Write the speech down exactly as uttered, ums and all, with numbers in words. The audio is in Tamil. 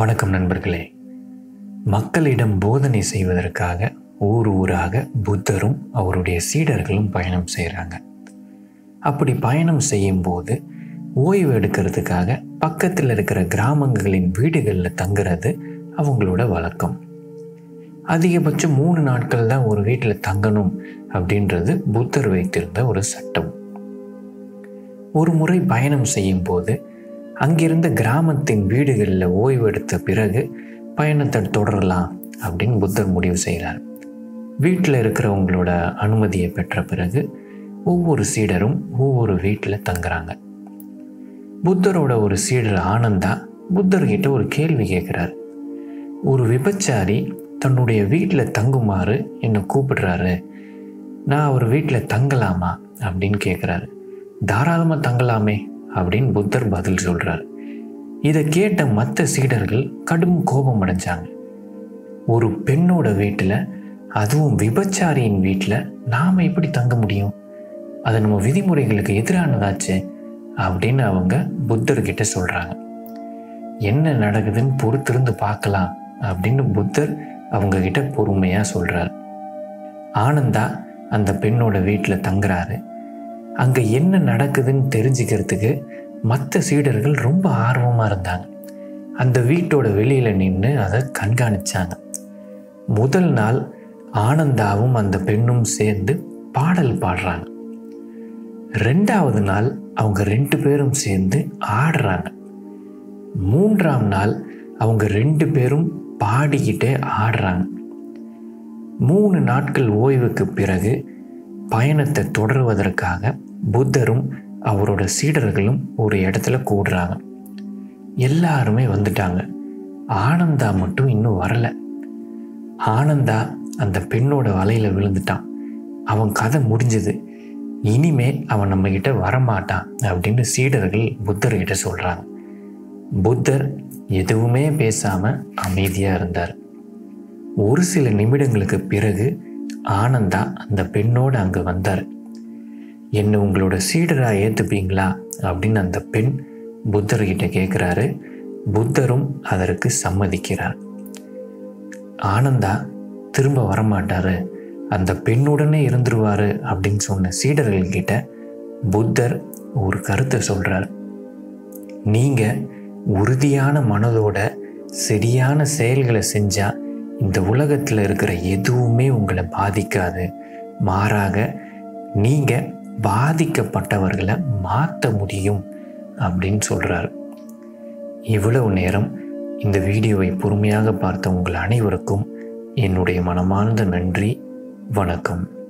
வணக்கம் நண்பர்களே. மக்களிடம் போதனை செய்வதற்காக ஊர் ஊராக புத்தரும் அவருடைய சீடர்களும் பயணம் செய்கிறாங்க. அப்படி பயணம் செய்யும்போது ஓய்வு எடுக்கிறதுக்காக பக்கத்தில் இருக்கிற கிராமங்களின் வீடுகளில் தங்குறது அவங்களோட வழக்கம். அதிகபட்சம் மூணு நாட்கள் தான் ஒரு வீட்டில் தங்கணும் அப்படின்றது புத்தர் வைத்திருந்த ஒரு சட்டம். ஒரு முறை பயணம் செய்யும்போது அங்கிருந்த கிராமத்தின் வீடுகளில் ஓய்வு எடுத்த பிறகு பயணத்தை தொடரலாம் அப்படின்னு புத்தர் முடிவு செய்கிறார். வீட்டில் இருக்கிறவங்களோட அனுமதியை பெற்ற பிறகு ஒவ்வொரு சீடரும் ஒவ்வொரு வீட்டில் தங்குறாங்க. புத்தரோட ஒரு சீடர் ஆனந்தா புத்தர்கிட்ட ஒரு கேள்வி கேட்குறாரு. ஒரு விபச்சாரி தன்னுடைய வீட்டில் தங்குமாறு என்னை கூப்பிடுறாரு, நான் அவர் வீட்டில் தங்கலாமா அப்படின்னு கேட்குறாரு. தாராளமாக தங்கலாமே அப்படின்னு புத்தர் பதில் சொல்கிறார். இதை கேட்ட மற்ற சீடர்கள் கடும் கோபம் அடைஞ்சாங்க. ஒரு பெண்ணோட வீட்டில், அதுவும் விபச்சாரியின் வீட்டில் நாம் எப்படி தங்க முடியும்? அது நம்ம விதிமுறைகளுக்கு எதிரானதாச்சு அப்படின்னு அவங்க புத்தர்கிட்ட சொல்கிறாங்க. என்ன நடக்குதுன்னு பொறுத்திருந்து பார்க்கலாம் அப்படின்னு புத்தர் அவங்க கிட்ட பொறுமையாக சொல்கிறார். ஆனந்தா அந்த பெண்ணோட வீட்டில் தங்குறாரு. அங்கே என்ன நடக்குதுன்னு தெரிஞ்சுக்கிறதுக்கு மற்ற சீடர்கள் ரொம்ப ஆர்வமாக இருந்தாங்க. அந்த வீட்டோட வெளியில் நின்று அதை கண்காணித்தாங்க. முதல் நாள் ஆனந்தாவும் அந்த பெண்ணும் சேர்ந்து பாடல் பாடுறாங்க. ரெண்டாவது நாள் அவங்க ரெண்டு பேரும் சேர்ந்து ஆடுறாங்க. மூன்றாம் நாள் அவங்க ரெண்டு பேரும் பாடிக்கிட்டே ஆடுறாங்க. மூணு நாட்கள் ஓய்வுக்கு பிறகு பயணத்தை தொடருவதற்காக புத்தரும் அவரோட சீடர்களும் ஒரு இடத்துல கூடுறாங்க. எல்லாருமே வந்துட்டாங்க. ஆனந்தா மட்டும் இன்னும் வரல. ஆனந்தா அந்த பெண்ணோட வலையில விழுந்துட்டான். அவன் கதை முடிஞ்சது, இனிமே அவன் நம்ம கிட்ட வரமாட்டான் அப்படின்னு சீடர்கள் புத்தர்கிட்ட சொல்றாங்க. புத்தர் எதுவுமே பேசாம அமைதியா இருந்தார். ஒரு சில நிமிடங்களுக்கு பிறகு ஆனந்தா அந்த பெண்ணோடு அங்கே வந்தார். என்னை உங்களோட சீடராக ஏற்றுப்பீங்களா அப்படின்னு அந்த பெண் புத்தர்கிட்ட கேட்குறாரு. புத்தரும் அதற்கு சம்மதிக்கிறார். ஆனந்தா திரும்ப வரமாட்டாரு, அந்த பெண்ணுடனே இருந்துருவாரு அப்படின்னு சொன்ன சீடர்கள்கிட்ட புத்தர் ஒரு கருத்தை சொல்கிறார். நீங்கள் உறுதியான மனதோட சரியான செயல்களை செஞ்சால் இந்த உலகத்தில் இருக்கிற எதுவுமே உங்களை பாதிக்காது. மாறாக நீங்கள் பாதிக்கப்பட்டவர்களை மாற்ற முடியும் அப்படின்னு சொல்கிறார். இவ்வளவு நேரம் இந்த வீடியோவை பொறுமையாக பார்த்த உங்கள் அனைவருக்கும் என்னுடைய மனமார்ந்த நன்றி. வணக்கம்.